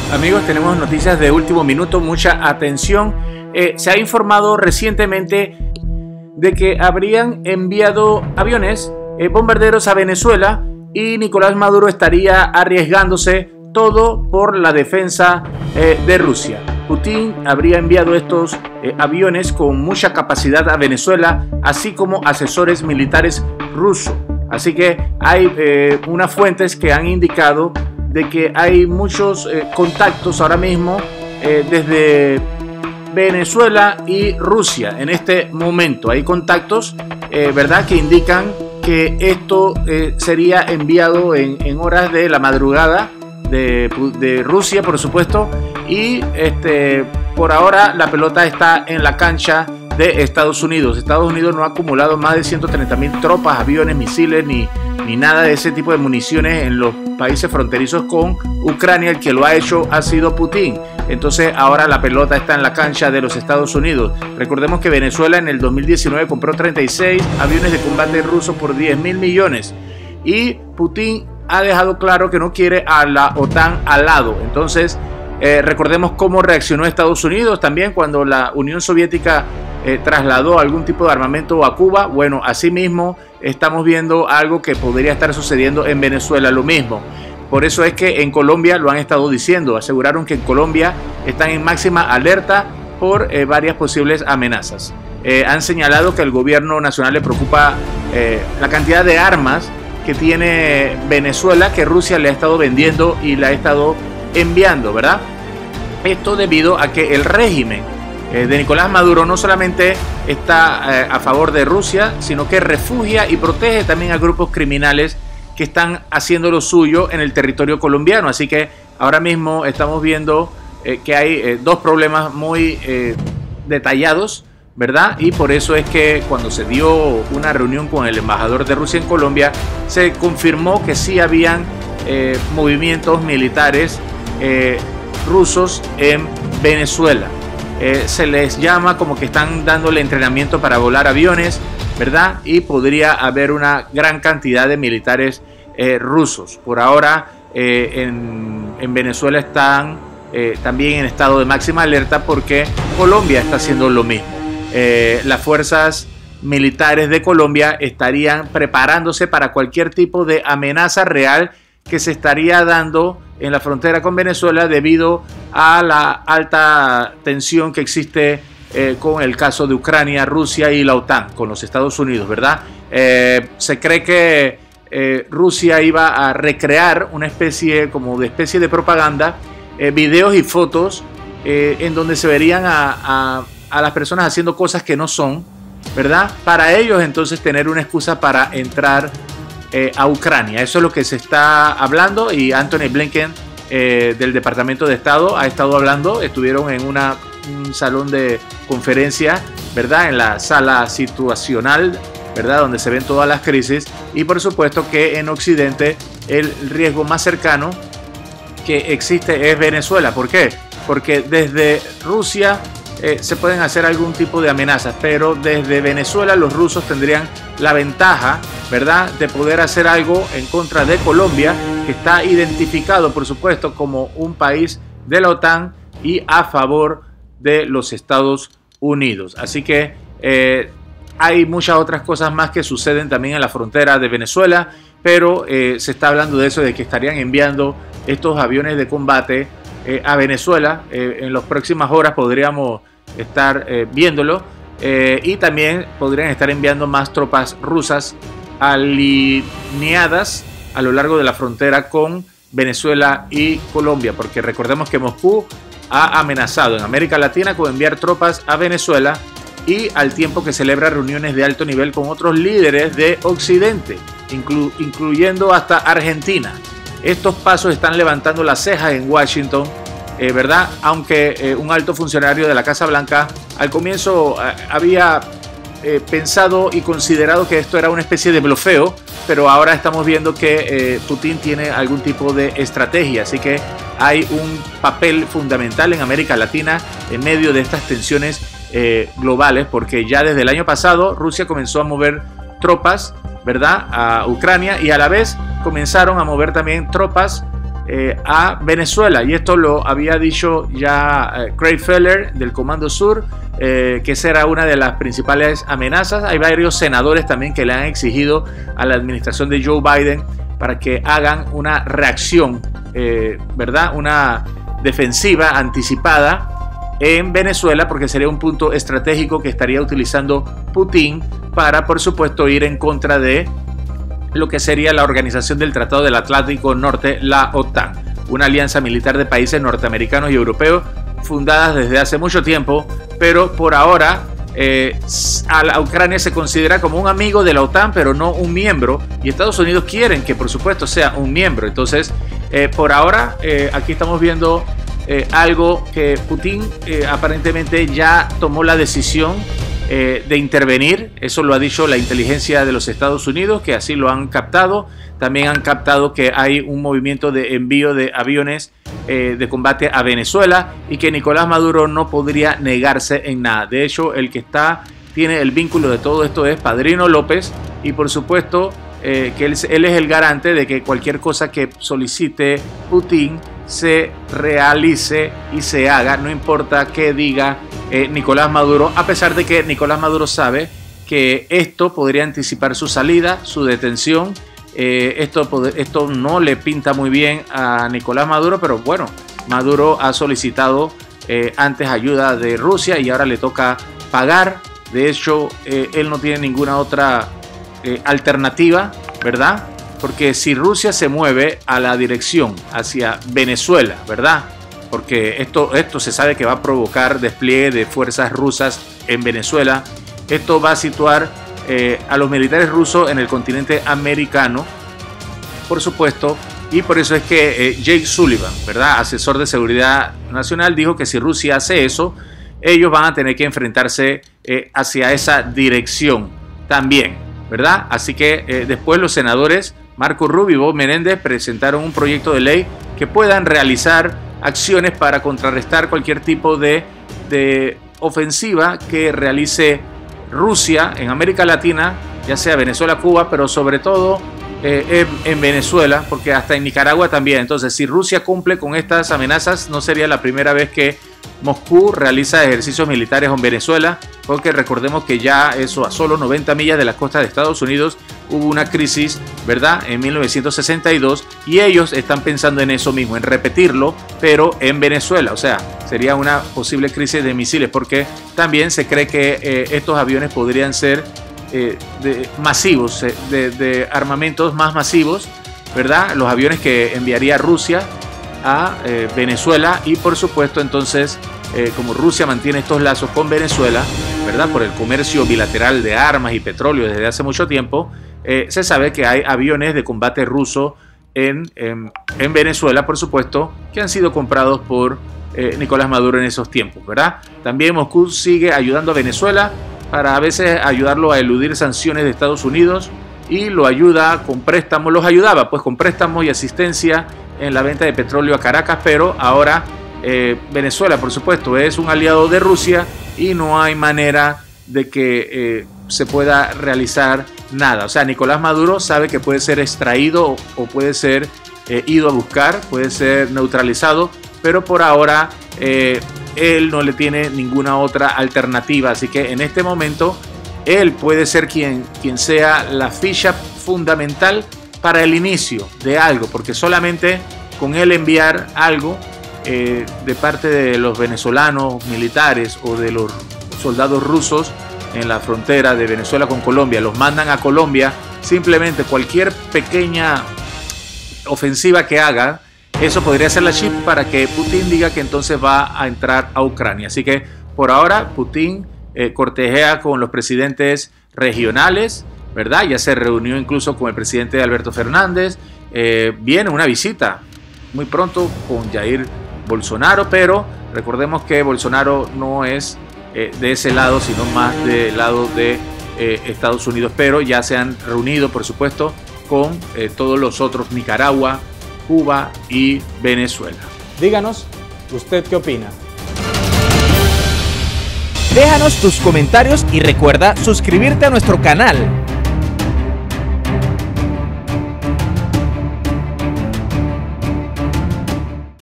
Amigos, tenemos noticias de último minuto, mucha atención. Se ha informado recientemente de que habrían enviado aviones bombarderos a Venezuela y Nicolás Maduro estaría arriesgándose todo por la defensa de Rusia. Putin habría enviado estos aviones con mucha capacidad a Venezuela, así como asesores militares rusos. Así que hay unas fuentes que han indicado de que hay muchos contactos ahora mismo desde Venezuela y Rusia en este momento. Hay contactos, ¿verdad?, que indican que esto sería enviado en horas de la madrugada de Rusia, por supuesto, y por ahora la pelota está en la cancha de Estados Unidos. Estados Unidos no ha acumulado más de 130.000 tropas, aviones, misiles, ni nada de ese tipo de municiones en los países fronterizos con Ucrania. El que lo ha hecho ha sido Putin. Entonces ahora la pelota está en la cancha de los Estados Unidos. Recordemos que Venezuela en el 2019 compró 36 aviones de combate rusos por 10.000 millones y Putin ha dejado claro que no quiere a la OTAN al lado. Entonces recordemos cómo reaccionó Estados Unidos también cuando la Unión Soviética trasladó algún tipo de armamento a Cuba. Bueno, asimismo estamos viendo algo que podría estar sucediendo en Venezuela, lo mismo. Por eso es que en Colombia lo han estado diciendo, aseguraron que en Colombia están en máxima alerta por varias posibles amenazas. Han señalado que al gobierno nacional le preocupa la cantidad de armas que tiene Venezuela, que Rusia le ha estado vendiendo y la ha estado enviando, ¿verdad? Esto debido a que el régimen de Nicolás Maduro no solamente está a favor de Rusia, sino que refugia y protege también a grupos criminales que están haciendo lo suyo en el territorio colombiano. Así que ahora mismo estamos viendo que hay dos problemas muy detallados, ¿verdad? Y por eso es que cuando se dio una reunión con el embajador de Rusia en Colombia, se confirmó que sí habían movimientos militares rusos en Venezuela. Se les llama como que están dándole entrenamiento para volar aviones, ¿verdad? Y podría haber una gran cantidad de militares rusos. Por ahora en Venezuela están también en estado de máxima alerta porque Colombia está haciendo lo mismo. Las fuerzas militares de Colombia estarían preparándose para cualquier tipo de amenaza real que se estaría dando en la frontera con Venezuela debido a la alta tensión que existe con el caso de Ucrania, Rusia y la OTAN, con los Estados Unidos, ¿verdad? Se cree que Rusia iba a recrear una especie de propaganda, videos y fotos en donde se verían a las personas haciendo cosas que no son, ¿verdad? Para ellos entonces tener una excusa para entrar a Ucrania. Eso es lo que se está hablando y Antony Blinken del Departamento de Estado ha estado hablando. Estuvieron en un salón de conferencia, ¿verdad? En la sala situacional, ¿verdad? Donde se ven todas las crisis y por supuesto que en Occidente el riesgo más cercano que existe es Venezuela. ¿Por qué? Porque desde Rusia se pueden hacer algún tipo de amenazas, pero desde Venezuela los rusos tendrían la ventaja, ¿verdad?, de poder hacer algo en contra de Colombia, que está identificado, por supuesto, como un país de la OTAN y a favor de los Estados Unidos. Así que hay muchas otras cosas más que suceden también en la frontera de Venezuela, pero se está hablando de eso, de que estarían enviando estos aviones de combate a Venezuela. En las próximas horas podríamos estar viéndolo y también podrían estar enviando más tropas rusas alineadas a lo largo de la frontera con Venezuela y Colombia, porque recordemos que Moscú ha amenazado en América Latina con enviar tropas a Venezuela y al tiempo que celebra reuniones de alto nivel con otros líderes de Occidente, incluyendo hasta Argentina. Estos pasos están levantando las cejas en Washington, ¿verdad? Aunque un alto funcionario de la Casa Blanca al comienzo había pensado y considerado que esto era una especie de blofeo, pero ahora estamos viendo que Putin tiene algún tipo de estrategia, así que hay un papel fundamental en América Latina en medio de estas tensiones globales, porque ya desde el año pasado Rusia comenzó a mover tropas, ¿verdad?, a Ucrania y a la vez comenzaron a mover también tropas a Venezuela, y esto lo había dicho ya Craig Feller del Comando Sur, que esa era una de las principales amenazas. Hay varios senadores también que le han exigido a la administración de Joe Biden para que hagan una reacción, ¿verdad? Una defensiva anticipada en Venezuela, porque sería un punto estratégico que estaría utilizando Putin para, por supuesto, ir en contra de lo que sería la Organización del Tratado del Atlántico Norte, la OTAN, una alianza militar de países norteamericanos y europeos fundadas desde hace mucho tiempo, pero por ahora a Ucrania se considera como un amigo de la OTAN, pero no un miembro, y Estados Unidos quieren que por supuesto sea un miembro. Entonces por ahora aquí estamos viendo algo que Putin aparentemente ya tomó la decisión de intervenir. Eso lo ha dicho la inteligencia de los Estados Unidos, que así lo han captado. También han captado que hay un movimiento de envío de aviones de combate a Venezuela, y que Nicolás Maduro no podría negarse en nada. De hecho, el que tiene el vínculo de todo esto es Padrino López, y por supuesto que él es el garante de que cualquier cosa que solicite Putin se realice y se haga, no importa qué diga Nicolás Maduro, a pesar de que Nicolás Maduro sabe que esto podría anticipar su salida, su detención. Esto no le pinta muy bien a Nicolás Maduro, pero bueno, Maduro ha solicitado antes ayuda de Rusia y ahora le toca pagar. De hecho, él no tiene ninguna otra alternativa, ¿verdad? Porque si Rusia se mueve a la dirección hacia Venezuela, ¿verdad? Porque esto se sabe que va a provocar despliegue de fuerzas rusas en Venezuela. Esto va a situar a los militares rusos en el continente americano, por supuesto, y por eso es que Jake Sullivan, ¿verdad?, asesor de seguridad nacional, dijo que si Rusia hace eso, ellos van a tener que enfrentarse hacia esa dirección también, ¿verdad? Así que después los senadores Marco Rubio y Bob Menéndez presentaron un proyecto de ley que puedan realizar acciones para contrarrestar cualquier tipo de ofensiva que realice Rusia en América Latina, ya sea Venezuela, Cuba, pero sobre todo en Venezuela, porque hasta en Nicaragua también. Entonces, si Rusia cumple con estas amenazas, no sería la primera vez que Moscú realiza ejercicios militares en Venezuela, porque recordemos que ya eso, a solo 90 millas de la costa de Estados Unidos, hubo una crisis, ¿verdad?, en 1962, y ellos están pensando en eso mismo, en repetirlo, pero en Venezuela. O sea, sería una posible crisis de misiles, porque también se cree que estos aviones podrían ser masivos, de armamentos más masivos, ¿verdad?, los aviones que enviaría Rusia a Venezuela. Y por supuesto, entonces, como Rusia mantiene estos lazos con Venezuela, ¿verdad?, por el comercio bilateral de armas y petróleo desde hace mucho tiempo, se sabe que hay aviones de combate ruso en Venezuela, por supuesto, que han sido comprados por Nicolás Maduro en esos tiempos, ¿verdad? También Moscú sigue ayudando a Venezuela para a veces ayudarlo a eludir sanciones de Estados Unidos, y lo ayuda con préstamos, los ayudaba pues con préstamos y asistencia en la venta de petróleo a Caracas, pero ahora Venezuela, por supuesto, es un aliado de Rusia y no hay manera de que se pueda realizar nada. O sea, Nicolás Maduro sabe que puede ser extraído o puede ser ido a buscar, puede ser neutralizado, pero por ahora él no le tiene ninguna otra alternativa. Así que en este momento él puede ser quien sea la ficha fundamental para el inicio de algo, porque solamente con él enviar algo de parte de los venezolanos militares o de los soldados rusos en la frontera de Venezuela con Colombia, los mandan a Colombia, simplemente cualquier pequeña ofensiva que haga, eso podría ser la chip para que Putin diga que entonces va a entrar a Ucrania. Así que por ahora Putin cortejea con los presidentes regionales, ¿verdad? Ya se reunió incluso con el presidente Alberto Fernández. Viene una visita muy pronto con Jair Bolsonaro, pero recordemos que Bolsonaro no es de ese lado, sino más del lado de Estados Unidos, pero ya se han reunido, por supuesto, con todos los otros, Nicaragua, Cuba y Venezuela. Díganos, ¿usted qué opina? Déjanos tus comentarios y recuerda suscribirte a nuestro canal.